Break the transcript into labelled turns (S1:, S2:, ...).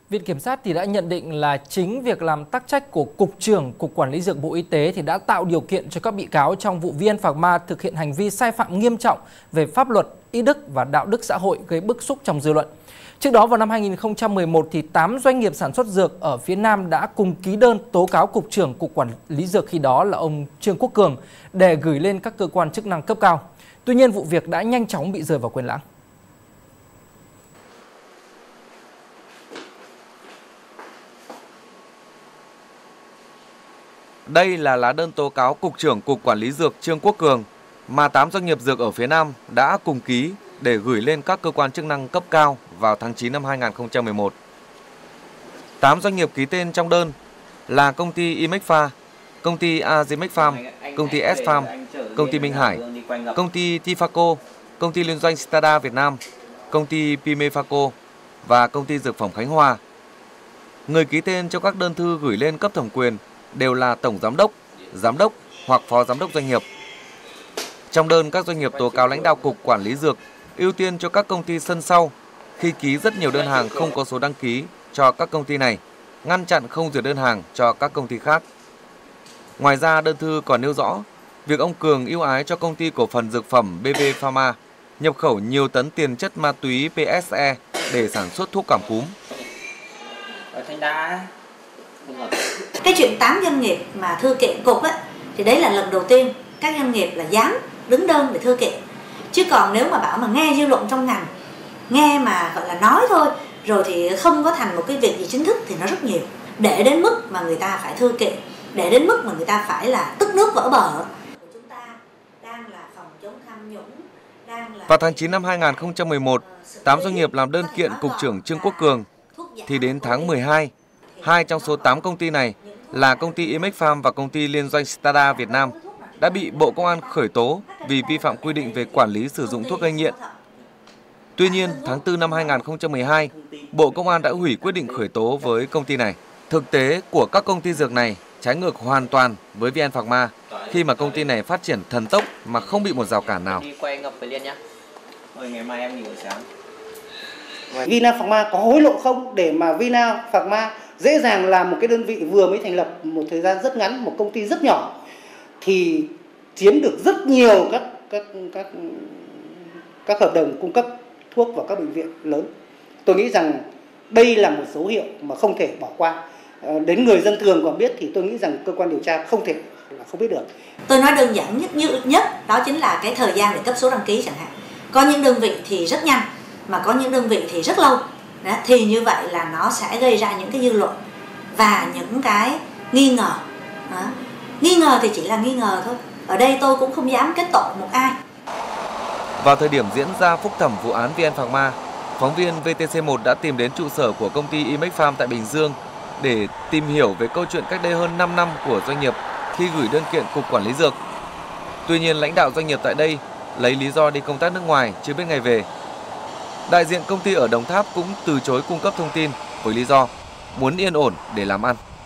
S1: Viện Kiểm sát thì đã nhận định là chính việc làm tắc trách của Cục trưởng Cục Quản lý Dược Bộ Y tế thì đã tạo điều kiện cho các bị cáo trong vụ VN Phạc Ma thực hiện hành vi sai phạm nghiêm trọng về pháp luật, y đức và đạo đức xã hội gây bức xúc trong dư luận. Trước đó vào năm 2011 thì 8 doanh nghiệp sản xuất dược ở phía Nam đã cùng ký đơn tố cáo Cục trưởng Cục Quản lý Dược khi đó là ông Trương Quốc Cường để gửi lên các cơ quan chức năng cấp cao. Tuy nhiên vụ việc đã nhanh chóng bị rơi vào quên lãng.
S2: Đây là lá đơn tố cáo Cục trưởng Cục Quản lý Dược Trương Quốc Cường mà 8 doanh nghiệp dược ở phía Nam đã cùng ký để gửi lên các cơ quan chức năng cấp cao vào tháng 9 năm 2011. 8 doanh nghiệp ký tên trong đơn là công ty Imexpha, công ty Azimex Farm, công ty S-Farm, công ty Minh Hải, công ty Tifaco, công ty liên doanh Stada Việt Nam, công ty Pimefaco và công ty Dược phẩm Khánh Hòa. Người ký tên trong các đơn thư gửi lên cấp thẩm quyền đều là tổng giám đốc hoặc phó giám đốc doanh nghiệp. Trong đơn, các doanh nghiệp tố cáo lãnh đạo Cục Quản lý Dược ưu tiên cho các công ty sân sau khi ký rất nhiều đơn hàng không có số đăng ký cho các công ty này, ngăn chặn không duyệt đơn hàng cho các công ty khác. Ngoài ra, đơn thư còn nêu rõ việc ông Cường ưu ái cho công ty cổ phần dược phẩm BV Pharma nhập khẩu nhiều tấn tiền chất ma túy PSE để sản xuất thuốc cảm cúm.
S3: Cái chuyện 8 doanh nghiệp mà thư kiện cục ấy, thì đấy là lần đầu tiên các doanh nghiệp là dám đứng đơn để thư kiện. Chứ còn nếu mà bảo mà nghe dư luận trong ngành, nghe mà gọi là nói thôi, rồi thì không có thành một cái việc gì chính thức thì nó rất nhiều. Để đến mức mà người ta phải thư kiện, để đến mức mà người ta phải là tức nước vỡ bờ.
S2: Vào tháng 9 năm 2011, 8 doanh nghiệp làm đơn kiện Cục trưởng Trương Quốc Cường. Thì đến tháng 12, 2 trong số 8 công ty này là công ty Imexpharm và công ty liên doanh Stada Việt Nam đã bị Bộ Công an khởi tố vì vi phạm quy định về quản lý sử dụng thuốc gây nghiện. Tuy nhiên, tháng 4 năm 2012, Bộ Công an đã hủy quyết định khởi tố với công ty này. Thực tế của các công ty dược này trái ngược hoàn toàn với VN Phạc Ma khi mà công ty này phát triển thần tốc mà không bị một rào cản nào.
S4: VN Phạc Ma có hối lộ không để mà VN Phạc Ma dễ dàng làm một cái đơn vị vừa mới thành lập một thời gian rất ngắn, một công ty rất nhỏ thì chiếm được rất nhiều các hợp đồng cung cấp thuốc vào các bệnh viện lớn. Tôi nghĩ rằng đây là một dấu hiệu mà không thể bỏ qua. Đến người dân thường còn biết thì tôi nghĩ rằng cơ quan điều tra không thể là không biết được.
S3: Tôi nói đơn giản nhất đó chính là cái thời gian để cấp số đăng ký chẳng hạn. Có những đơn vị thì rất nhanh mà có những đơn vị thì rất lâu. Đó, thì như vậy là nó sẽ gây ra những cái dư luận và những cái nghi ngờ. Đó. Nghi ngờ thì chỉ là nghi ngờ thôi. Ở đây tôi cũng không dám kết tội một ai.
S2: Vào thời điểm diễn ra phúc thẩm vụ án VN Phạc Ma, phóng viên VTC1 đã tìm đến trụ sở của công ty Imexpharm tại Bình Dương để tìm hiểu về câu chuyện cách đây hơn 5 năm của doanh nghiệp khi gửi đơn kiện Cục Quản lý Dược. Tuy nhiên, lãnh đạo doanh nghiệp tại đây lấy lý do đi công tác nước ngoài chưa biết ngày về. Đại diện công ty ở Đồng Tháp cũng từ chối cung cấp thông tin với lý do muốn yên ổn để làm ăn.